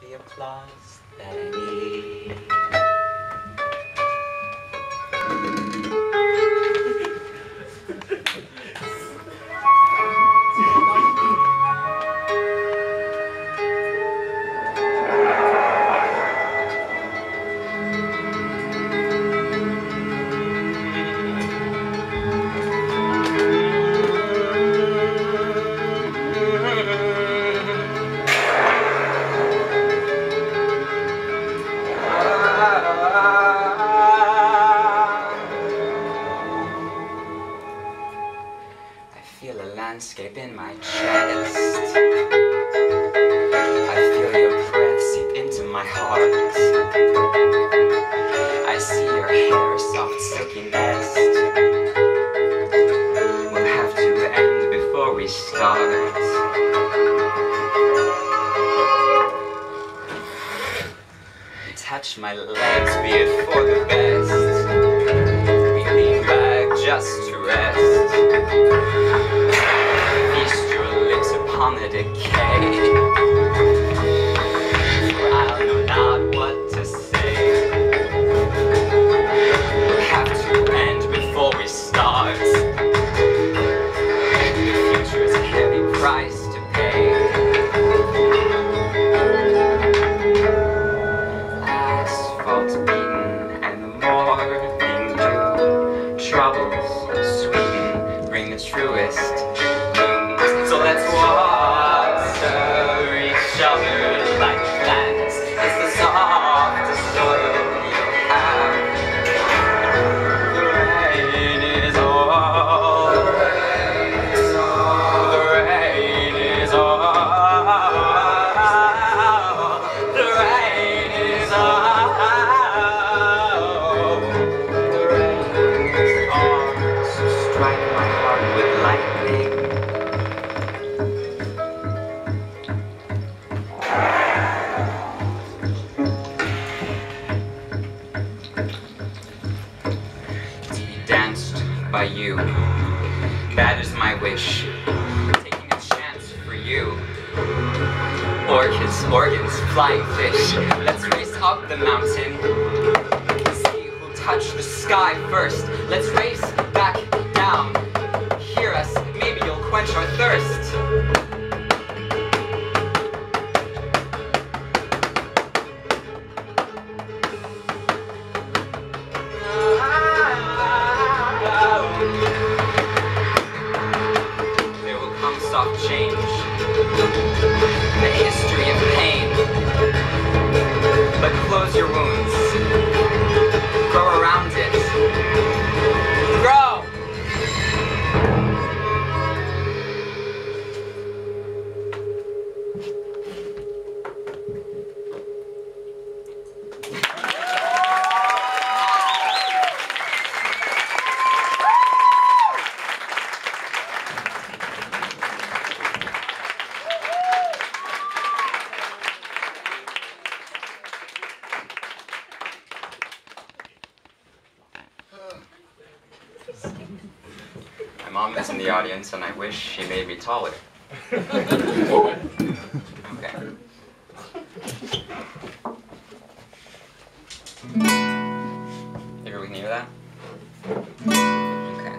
the applause that I need. Feel a landscape in my chest. I feel your breath seep into my heart. I see your hair, soft silky nest. We'll have to end before we start. Touch my legs, be it for the best. We lean back just to rest. Feast your lips upon the decay, for I'll know not what to say. We'll have to end before we start. The future's a heavy price to pay. Asphalt beaten and the morning dew, troubles sweeten, bring the truest. So let's water each other like plants. It's the softest soil you'll have. The rain is all. The rain is all. The rain is all. The rain is all. The rain is all. So strike my heart with lightning. Danced by you, that is my wish. Taking a chance for you. Organs, flying fish. Let's race up the mountain. See who'll touch the sky first. Let's race back down. Hear us, maybe you'll quench our thirst. There will come soft change, the history of pain. But close your wounds, grow around it, grow! My mom is in the audience and I wish she made me taller. Okay. Maybe we can hear that? Okay.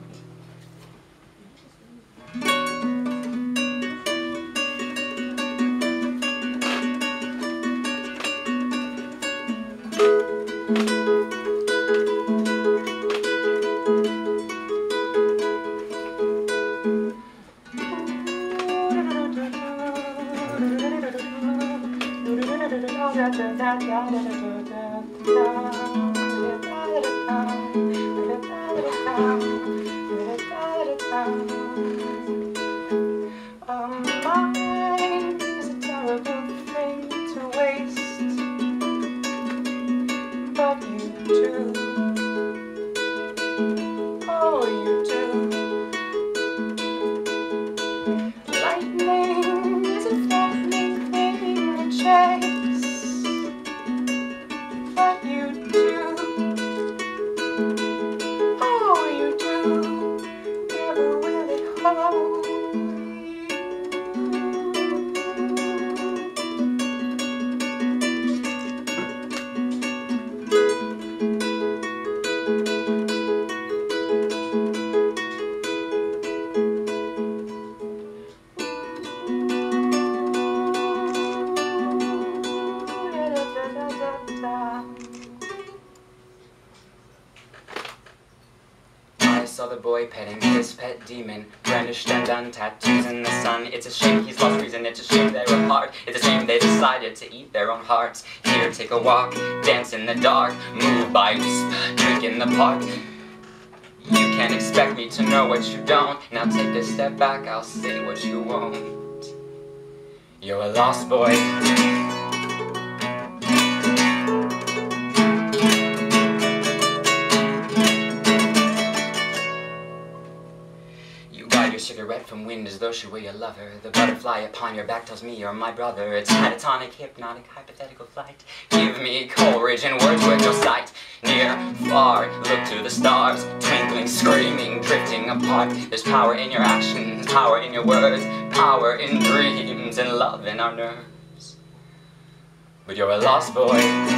Mine is a terrible thing to waste, but you do. Oh, you do. Lightning is a threatening thing to chase, but you do. Oh, you do. Never will it hold you. saw the boy petting his pet demon, brandished and done tattoos in the sun. It's a shame he's lost reason, it's a shame they're apart. It's a shame they decided to eat their own hearts. Here, take a walk, dance in the dark, move by whisper, drink in the park. You can't expect me to know what you don't. Now take a step back, I'll say what you won't. You're a lost boy. Your cigarette from wind as though she were your lover. The butterfly upon your back tells me you're my brother. It's catatonic, hypnotic, hypothetical flight. Give me Coleridge and Wordsworth your sight. Near, far, look to the stars, twinkling, screaming, drifting apart. There's power in your actions, power in your words, power in dreams, and love in our nerves. But you're a lost boy.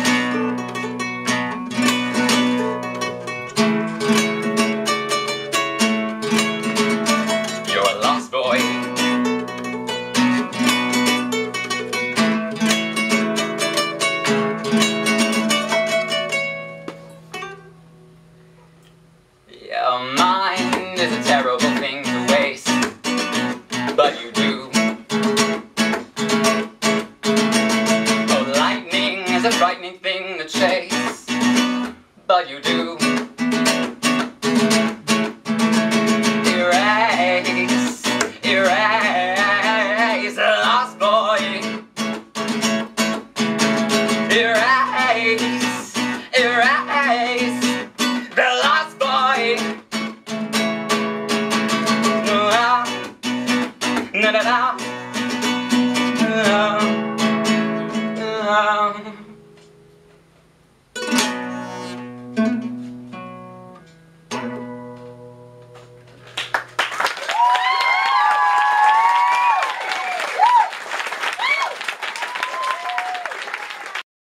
Your mind is a terrible thing to waste, but you do. Oh, lightning is a frightening thing to chase, but you do. Erase, erase the lost boy. Erase, erase the lost boy. Na na na.